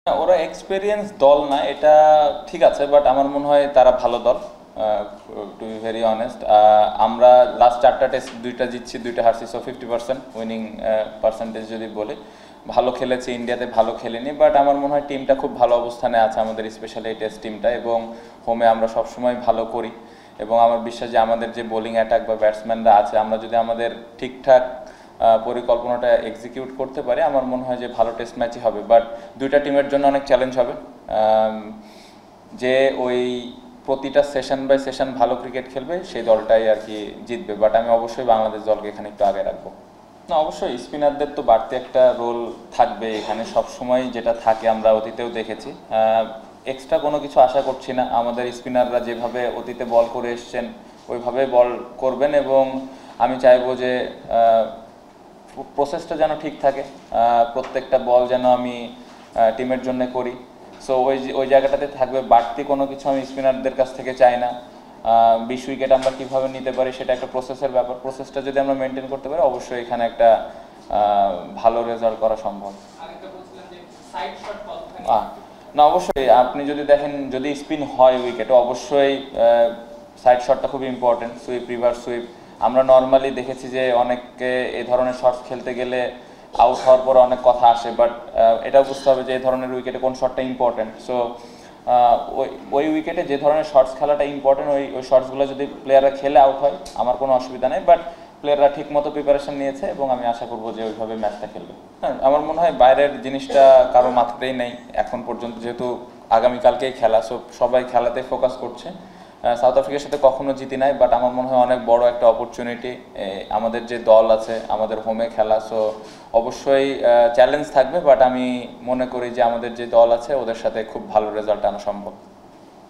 না, ওরা এক্সপেরিয়েন্স দল না, এটা ঠিক আছে, বাট আমার মনে হয় তারা ভালো দল। টু বি ভেরি অনেস্ট, আমরা লাস্ট 4টা টেস্ট 2টা জিতছি, 2টা হারছি, সো 50% উইনিং পার্সেন্টেজ যদি বলি। ভালো খেলেছি, ইন্ডিয়াতে ভালো খেলিনি, বাট আমার মনে হয় টিমটা খুব ভালো অবস্থানে আছে, আমাদের স্পেশালি এই টেস্ট টিমটা, এবং হোমে আমরা সবসময় ভালো করি। এবং আমার বিশ্বাস যে আমাদের যে বোলিং অ্যাটাক বা ব্যাটসম্যানরা আছে, আমরা যদি আমাদের ঠিকঠাক পরিকল্পনাটা এক্সিকিউট করতে পারি, আমার মনে হয় যে ভালো টেস্ট ম্যাচই হবে। বাট দুইটা টিমের জন্য অনেক চ্যালেঞ্জ হবে। যে ওই প্রতিটা সেশন বাই সেশন ভালো ক্রিকেট খেলবে সেই দলটাই আর কি জিতবে। বাট আমি অবশ্যই বাংলাদেশ দলকে এখানে একটু আগে রাখবো। না, অবশ্যই স্পিনারদের তো বাড়তি একটা রোল থাকবে এখানে, সব সময় যেটা থাকে আমরা অতীতেও দেখেছি। এক্সট্রা কোনো কিছু আশা করছি না, আমাদের স্পিনাররা যেভাবে অতীতে বল করে এসছেন ওইভাবে বল করবেন, এবং আমি চাইবো যে প্রসেসটা যেন ঠিক থাকে, প্রত্যেকটা বল যেন আমি টিমের জন্য করি। সো ওই জায়গাটাতে থাকবে, বাড়তি কোনো কিছু আমি স্পিনারদের কাছ থেকে চাই না। 20 উইকেট আমরা কীভাবে নিতে পারি সেটা একটা প্রসেসের ব্যাপার, প্রসেসটা যদি আমরা মেনটেন করতে পারি অবশ্যই এখানে একটা ভালো রেজাল্ট করা সম্ভব। না, অবশ্যই আপনি যদি দেখেন, যদি স্পিন হয় উইকেটে, অবশ্যই সাইড শটটা খুব ইম্পর্টেন্ট, সুইপ, রিভার্স সুইপ। আমরা নর্মালি দেখেছি যে অনেককে এই ধরনের শটস খেলতে গেলে আউট হওয়ার পরে অনেক কথা আসে, বাট এটাও বুঝতে হবে যে এই ধরনের উইকেটে কোন শটটা ইম্পর্টেন্ট। সো ওই উইকেটে যে ধরনের শটস খেলাটা ইম্পর্টেন্ট, ওই শটসগুলো যদি প্লেয়াররা খেলে আউট হয় আমার কোনো অসুবিধা নেই, বাট প্লেয়াররা ঠিক মতো প্রিপারেশন নিয়েছে এবং আমি আশা করবো যে ওইভাবে ম্যাচটা খেলবে। হ্যাঁ, আমার মনে হয় বাইরের জিনিসটা কারো মাথাতেই নেই এখন পর্যন্ত, যেহেতু আগামীকালকেই খেলা, সো সবাই খেলাতে ফোকাস করছে। সাউথ আফ্রিকার সাথে কখনো জিতি নাই, বাট আমার মনে হয় অনেক বড় একটা অপরচুনিটি। আমাদের যে দল আছে, আমাদের হোমে খেলা, সো অবশ্যই চ্যালেঞ্জ থাকবে, বাট আমি মনে করি যে আমাদের যে দল আছে ওদের সাথে খুব ভালো রেজাল্ট আনা সম্ভব।